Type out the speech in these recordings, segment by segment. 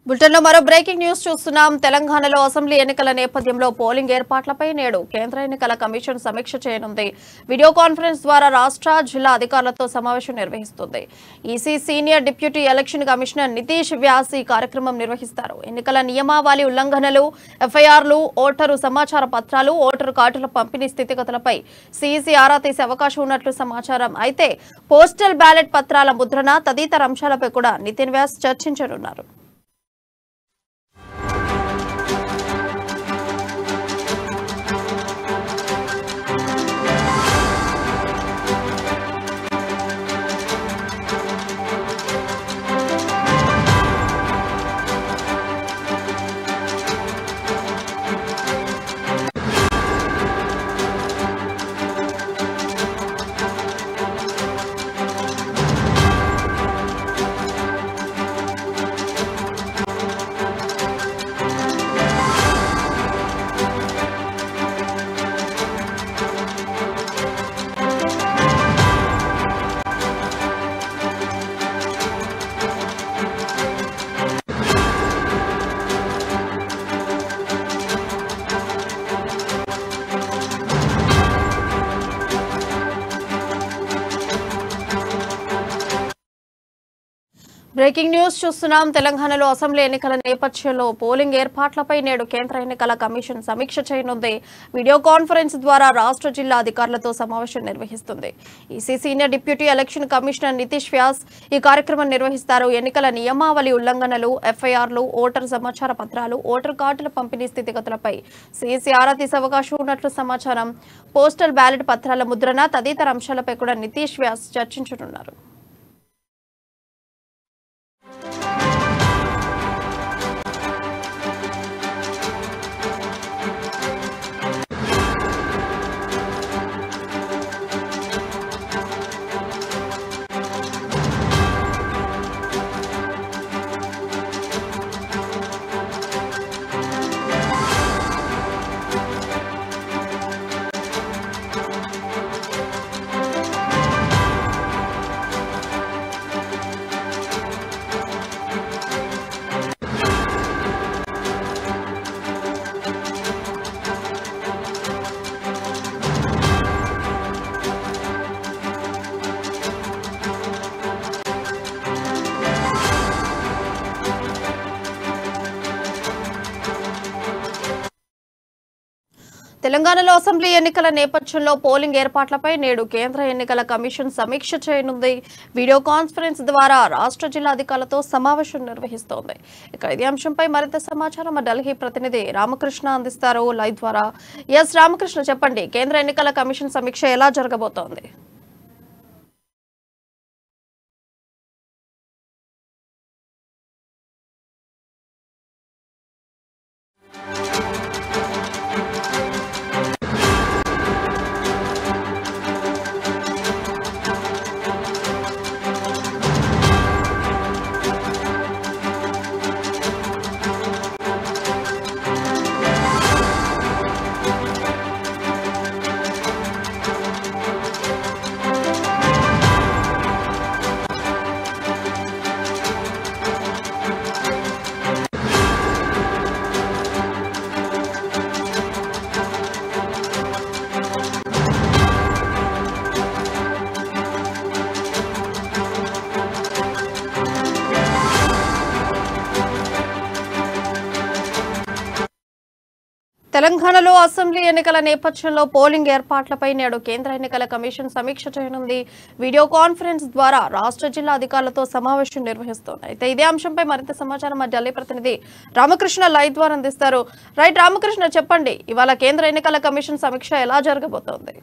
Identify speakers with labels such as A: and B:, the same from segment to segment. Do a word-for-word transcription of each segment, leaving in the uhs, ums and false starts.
A: బులెటిన్లో మరో breaking news చూస్తున్నాం. తెలంగాణలో అసెంబ్లీ ఎన్నికల నేపథ్యంలో పోలింగ్ ఏర్పాట్లపై నేడు కేంద్ర ఎన్నికల కమిషన్ సమీక్ష చేయనుంది. వీడియో కాన్ఫరెన్స్ ద్వారా రాష్ట్ర జిల్లా అధికారులతో సమావేశం నిర్వహిస్తుంది. EC senior deputy election commissioner Nitish Vyas ఈ కార్యక్రమం నిర్వహిస్తారు. ఎన్నికల నియమావళి ఉల్లంఘనలు, ఎఫ్ఐఆర్లు, ఓటరు సమాచార పత్రాలు, ఓటరు కార్డుల పంపిణీ స్థితిగతులపై సీఈసీ ఆరా తీసే అవకాశం ఉన్నట్లు సమాచారం. అయితే పోస్టల్ బ్యాలెట్ పత్రాల ముద్రణ తదితర అంశాలపై కూడా నితిన్ వ్యాస్ చర్చించనున్నారు. బ్రేకింగ్ న్యూస్ చూస్తున్నాం. తెలంగాణలో అసెంబ్లీ ఎన్నికల నేపథ్యంలో పోలింగ్ ఏర్పాట్లపై నేడు కేంద్ర ఎన్నికల కమిషన్ సమీక్ష చేయనుంది. వీడియో కాన్ఫరెన్స్ ద్వారా రాష్ట్ర జిల్లా అధికారులతో సమావేశం నిర్వహిస్తుంది. EC senior deputy election commissioner Nitish Vyas ఈ కార్యక్రమం నిర్వహిస్తారు. ఎన్నికల నియమావళి ఉల్లంఘనలు, ఎఫ్ఐఆర్లు, ఓటర్ సమాచార పత్రాలు, ఓటర్ కార్డుల పంపిణీ స్థితిగతులపై సీఈసీ ఆరా తీసే అవకాశం ఉన్నట్లు సమాచారం. పోస్టల్ బ్యాలెట్ పత్రాల ముద్రణ తదితర అంశాలపై కూడా నితీష్ వ్యాస్ చర్చించనున్నారు. తెలంగాణలో అసెంబ్లీ ఎన్నికల నేపథ్యంలో పోలింగ్ ఏర్పాట్లపై నేడు కేంద్ర ఎన్నికల కమిషన్ సమీక్ష చేయనుంది. వీడియో కాన్ఫరెన్స్ ద్వారా రాష్ట్ర జిల్లా అధికారులతో సమావేశం నిర్వహిస్తోంది. ఇక ఇదే అంశంపై మరింత సమాచారం మా ఢిల్లీ ప్రతినిధి రామకృష్ణ అందిస్తారు లైవ్ ద్వారా. ఎస్ రామకృష్ణ, చెప్పండి, కేంద్ర ఎన్నికల కమిషన్ సమీక్ష ఎలా జరగబోతోంది? తెలంగాణలో అసెంబ్లీ ఎన్నికల నేపథ్యంలో పోలింగ్ ఏర్పాట్లపై నేడు కేంద్ర ఎన్నికల కమిషన్ సమీక్ష చేయనుంది. వీడియో కాన్ఫరెన్స్ ద్వారా రాష్ట్ర జిల్లా అధికారులతో సమావేశం నిర్వహిస్తోంది. అయితే ఇదే అంశంపై మరింత సమాచారం మా ఢిల్లీ ప్రతినిధి రామకృష్ణ లైవ్ ద్వారా అందిస్తారు. రైట్ రామకృష్ణ, చెప్పండి, ఇవాళ కేంద్ర ఎన్నికల కమిషన్ సమీక్ష ఎలా జరగబోతోంది?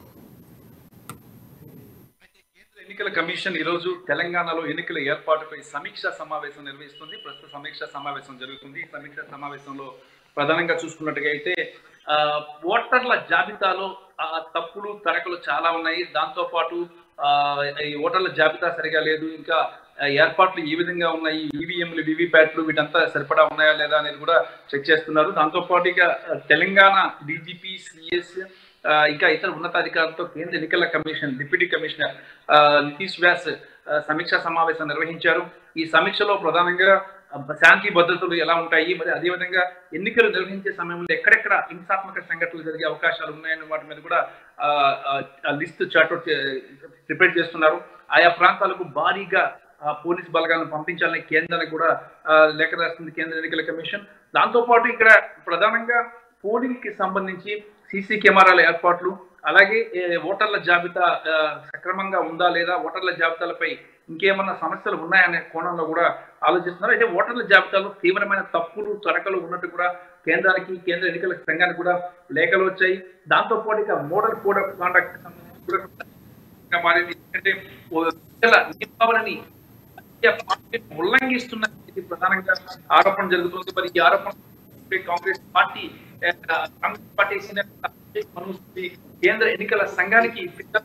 B: ఎన్నికల కమిషన్ ఈ రోజు తెలంగాణలో ఎన్నికల ఏర్పాటుపై సమీక్ష సమావేశం నిర్వహిస్తుంది. ప్రస్తుత సమీక్ష సమావేశం జరుగుతుంది. ఈ సమీక్ష సమావేశంలో ప్రధానంగా చూసుకున్నట్టుగా అయితే ఓటర్ల జాబితాలో తప్పులు తడకలు చాలా ఉన్నాయి. దాంతో పాటు ఈ ఓటర్ల జాబితా సరిగా లేదు, ఇంకా ఏర్పాట్లు ఏ విధంగా ఉన్నాయి, ఈవీఎంలు వివిప్యాట్లు వీటంతా సరిపడా ఉన్నాయా లేదా అనేది కూడా చెక్ చేస్తున్నారు. దాంతో పాటు ఇక తెలంగాణ డీజీపీ, సిఎస్ ఇంకా ఇతర ఉన్నతాధికారులతో కేంద్ర ఎన్నికల commission deputy commissioner Nitish Vyas సమీక్షా సమావేశం నిర్వహించారు. ఈ సమీక్షలో ప్రధానంగా శాంతి భద్రతలు ఎలా ఉంటాయి, మరి అదేవిధంగా ఎన్నికలు నిర్వహించే సమయంలో ఎక్కడెక్కడ హింసాత్మక సంఘటనలు జరిగే అవకాశాలు ఉన్నాయని వాటి మీద కూడా లిస్ట్ చార్ట్అవుట్ ప్రిపేర్ చేస్తున్నారు. ఆయా ప్రాంతాలకు భారీగా పోలీస్ బలగాలను పంపించాలని కేంద్రానికి కూడా లేఖ రాస్తుంది కేంద్ర ఎన్నికల కమిషన్. దాంతోపాటు ఇక్కడ ప్రధానంగా పోలింగ్ కి సంబంధించి సీసీ కెమెరాల ఏర్పాట్లు, అలాగే ఓటర్ల జాబితా సక్రమంగా ఉందా లేదా, ఓటర్ల జాబితాలపై ఇంకేమన్నా సమస్యలు ఉన్నాయనే కోణంలో కూడా ఆలోచిస్తున్నారు. అయితే ఓటర్ల జాబితాలో తీవ్రమైన తప్పులు తడకలు ఉన్నట్టు కూడా కేంద్రానికి కేంద్ర ఎన్నికల సంఘానికి కూడా లేఖలు వచ్చాయి. దాంతో పాటు ఇక మోడల్ కోడ్ ఆఫ్ కాండక్ట్ కూడా మారింది. ఎందుకంటే నియమావళిని ఉల్లంఘిస్తున్న ప్రధానంగా ఆరోపణ జరుగుతుంది. మరి ఈ ఆరోపణ కాంగ్రెస్ పార్టీ కాంగ్రెస్ పార్టీ కేంద్ర ఎన్నికల సంఘానికి,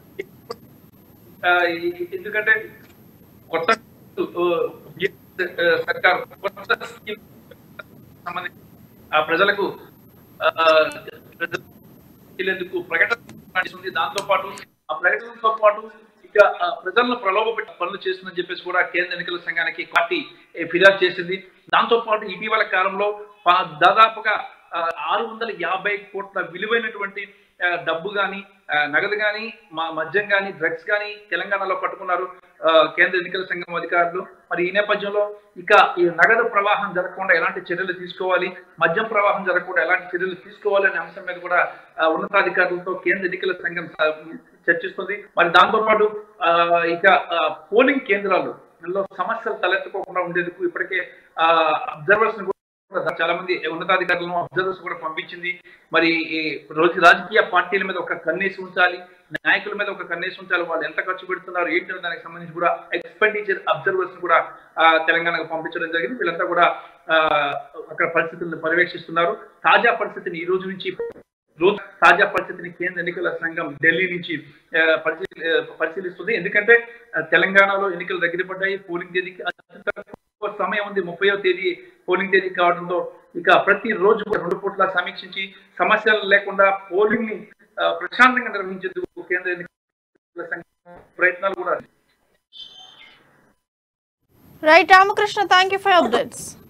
B: ఎందుకంటే కొత్త సర్కారు కొత్త స్కీమ్ సంబంధించి ప్రజలకు ప్రకటన, దాంతో పాటు ఆ ప్రకటనతో పాటు ఇక ప్రజలను ప్రలోభపెట్టి పనులు చేస్తుందని చెప్పేసి కూడా కేంద్ర ఎన్నికల సంఘానికి పార్టీ ఫిర్యాదు చేసింది. దాంతో పాటు ఇటీవల కాలంలో దాదాపుగా ఆరు వందల యాభై కోట్ల విలువైనటువంటి డబ్బు కానీ, నగదు కానీ, మా మద్యం కానీ, డ్రగ్స్ కానీ తెలంగాణలో పట్టుకున్నారు కేంద్ర ఎన్నికల సంఘం అధికారులు. మరి ఈ నేపథ్యంలో ఇక ఈ నగదు ప్రవాహం జరగకుండా ఎలాంటి చర్యలు తీసుకోవాలి, మద్యం ప్రవాహం జరగకుండా ఎలాంటి చర్యలు తీసుకోవాలి అనే అంశం మీద కూడా ఉన్నతాధికారులతో కేంద్ర ఎన్నికల సంఘం చర్చిస్తుంది. మరి దాంతో పాటు ఇక పోలింగ్ కేంద్రాల్లో సమస్యలు తలెత్తుకోకుండా ఉండేందుకు ఇప్పటికే అబ్జర్వర్స్ చాలా మంది ఉన్నతాధికారులను అబ్జర్వర్స్ కూడా పంపించింది. మరి రోజు రాజకీయ పార్టీల మీద ఒక కన్నేసి ఉంచాలి, నాయకుల మీద ఒక కన్నేసి ఉంచాలి, వాళ్ళు ఎంత ఖర్చు పెడుతున్నారు ఏంటో దానికి సంబంధించి కూడా ఎక్స్పెండిచర్ అబ్జర్వర్స్ కూడా తెలంగాణకు పంపించడం జరిగింది. వీళ్ళంతా కూడా అక్కడ పరిస్థితులను పర్యవేక్షిస్తున్నారు. తాజా పరిస్థితిని ఈ రోజు నుంచి రోజు తాజా పరిస్థితిని కేంద్ర ఎన్నికల సంఘం ఢిల్లీ నుంచి పరిశీలి పరిశీలిస్తుంది ఎందుకంటే తెలంగాణలో ఎన్నికలు దగ్గర పడ్డాయి. పోలింగ్ తేదీకి అత్యంత సమయం ఉంది, ముప్పైవ తేదీ పోలింగ్ తేదీ కావడంతో ఇక ప్రతి రోజు రెండు పూట్ల సమీక్షించి సమస్యలు లేకుండా పోలింగ్ ని ప్రశాంతంగా నిర్వహించేందుకు కేంద్ర ఎన్నికల సంఘం ప్రయత్నాలు కూడా.
A: Right Ramakrishna, thank you for updates.